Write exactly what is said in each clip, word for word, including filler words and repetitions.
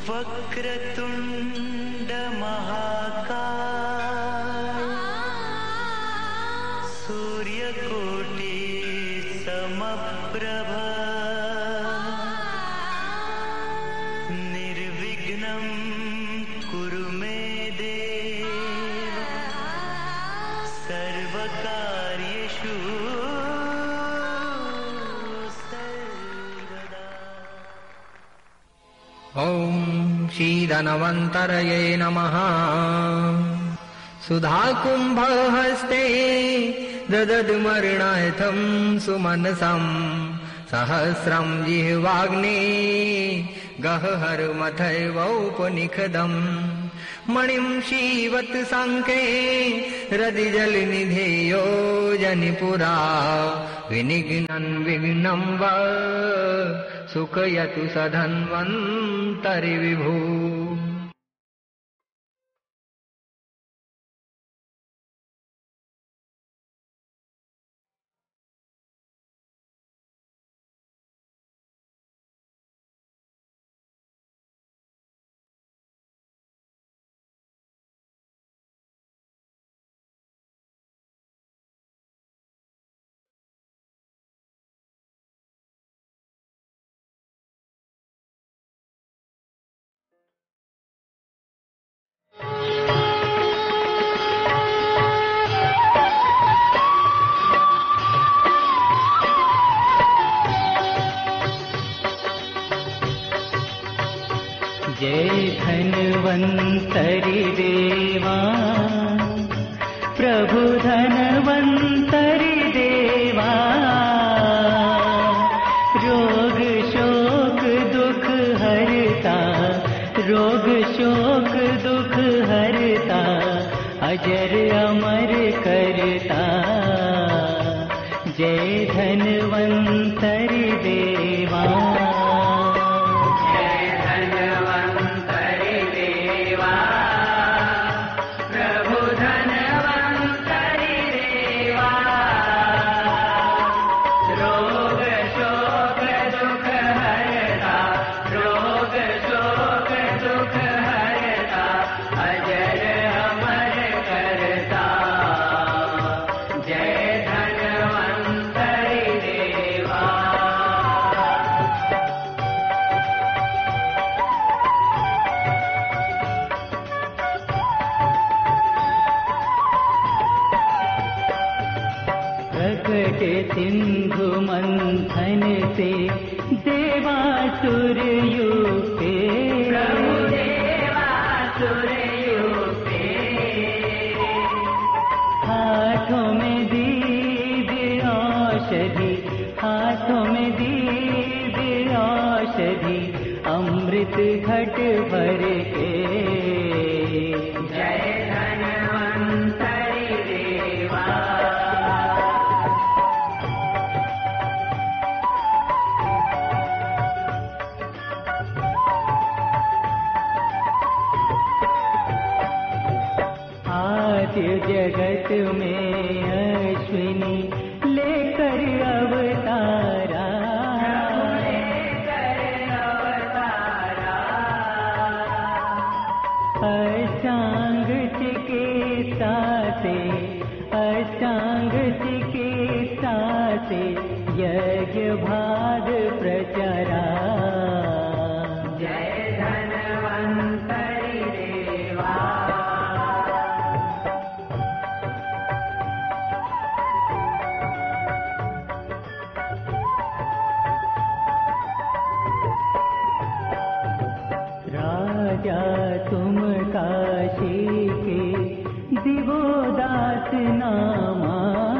वक्रतुंड महाकाय सूर्यकोटि समप्रभ निर्विघ्नं कुरु मे देव सर्वकार्येषु सर्वदा। ॐ श्रीधन्वन्तरये नमः। सुधाकुम्भहस्ते ददद्मर्णार्थं सुमनसम् सहस्रं जिह्वाग्ने गहहरमथैवोपनिषदम् मणिं शिवत् शङ्के हृदिजलनिधेयो जनिपुरा विनिघ्नं विघ्नं वा सुखयतु सधन्वन्तरि विभू। जय धन्वन्तरि देवा प्रभु धन्वन्तरि देवा रोग शोक दुख हरता रोग शोक दुख हरता अजर अमर करता जय धन्वन्तरि देवा। सिंधु मंथन से देवासुर युक्ते प्रभु देवासुर युक्ते हाथों में दिव्य औषधि हाथों में दिव्य औषधि अमृत घट भर के जय धन्वन्तरि देवा। जगत में अश्विनी लेकर अवतारा लेकर अवतारा अष्टांग चिकित्सा से अष्टांग चिकित्सा से यज्ञ भाग प्रचारा जय धन्वन्तरि देवा। तुम काशी के दिवोदास नामा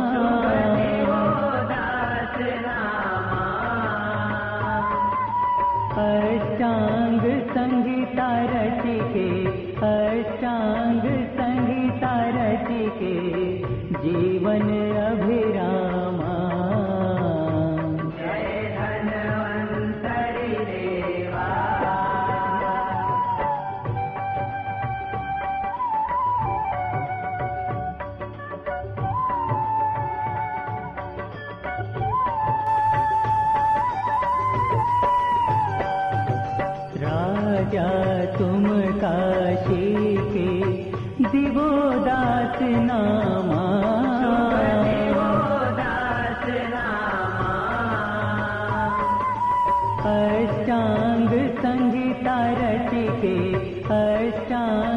दिवोदास नामा अष्टांग संगीता रच के अष्टांग संगीता रच के जीवन अभिरामा जय धन्वन्तरि देवा। राजा भला तुम काशी के दिवोदास नामा। अष्टांग संगीता रच के अष्टांग